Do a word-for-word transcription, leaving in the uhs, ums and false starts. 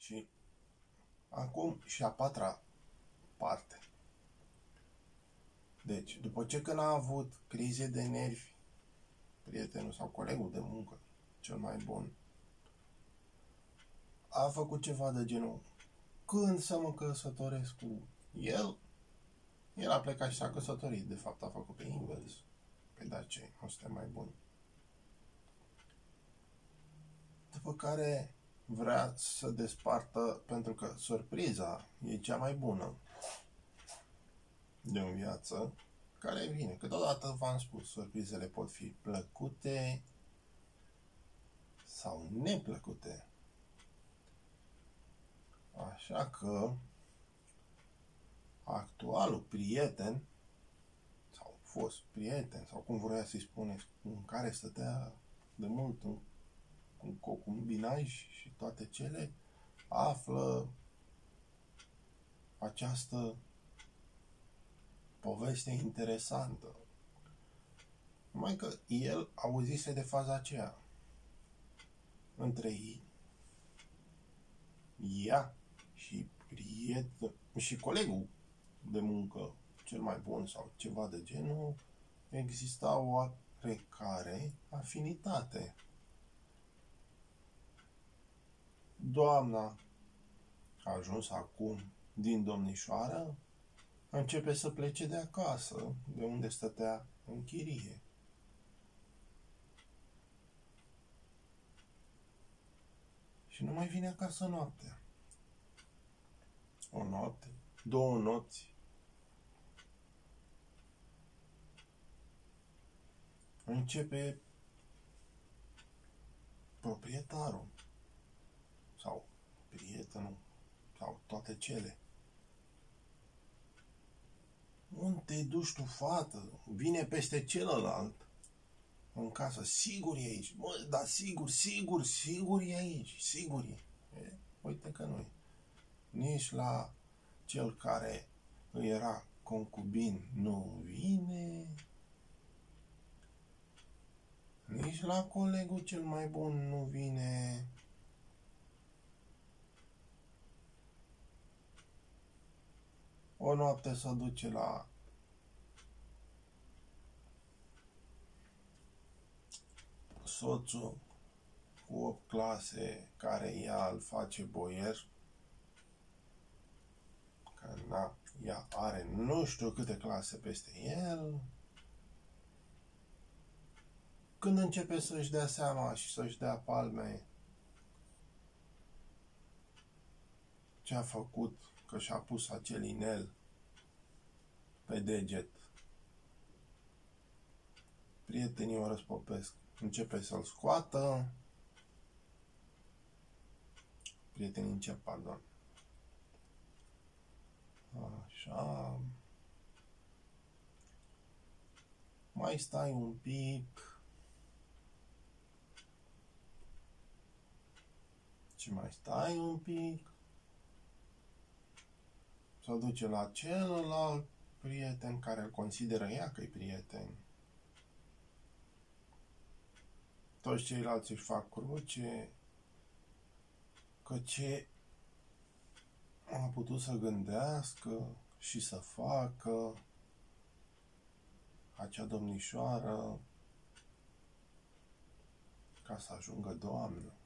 Și acum și a patra parte. Deci, după ce când a avut crize de nervi, prietenul sau colegul de muncă, cel mai bun, a făcut ceva de genul: când să mă căsătoresc cu el, el a plecat și s-a căsătorit. De fapt, a făcut pe invers. Păi da, ce? Nu suntem mai buni. După care vrea să despartă, pentru că surpriza e cea mai bună de în viață, care vine. Câteodată, v-am spus, surprizele pot fi plăcute sau neplăcute. Așa că actualul prieten, sau fost prieten, sau cum vrea să-i spuneți, în care stătea de mult în, în concubinaj și toate cele, află această poveste interesantă. Numai că el auzise de faza aceea. Între ei, ea și prieten și colegul de muncă cel mai bun sau ceva de genul, exista o oarecare afinitate. Doamna a ajuns acum din domnișoară, începe să plece de acasă, de unde stătea în chirie. Și nu mai vine acasă noaptea. O noapte, două nopți. Începe proprietarul sau prietenul sau toate cele: unde te duci tu, fată? Vine peste celălalt în casă. Sigur e aici. Mă, dar sigur, sigur, sigur e aici. Sigur e. E? Uite că nu e. Nici la cel care îi era concubin nu vine, nici la colegul cel mai bun nu vine. O noapte se duce la soțul cu opt clase, care ea îl face boier, că na, ea are nu știu câte clase peste el. Când începe să-și dea seama și să-și dea palme ce a făcut, că și-a pus acel inel pe deget, prietenii o răspopesc. Începe să-l scoată, prietenii încep, pardon. Așa. Mai stai un pic. Și mai stai un pic. Se duce la celălalt prieten care îl consideră ea că e prieten. Toți ceilalți își fac cruce că ce a putut să gândească și să facă acea domnișoară ca să ajungă doamnă.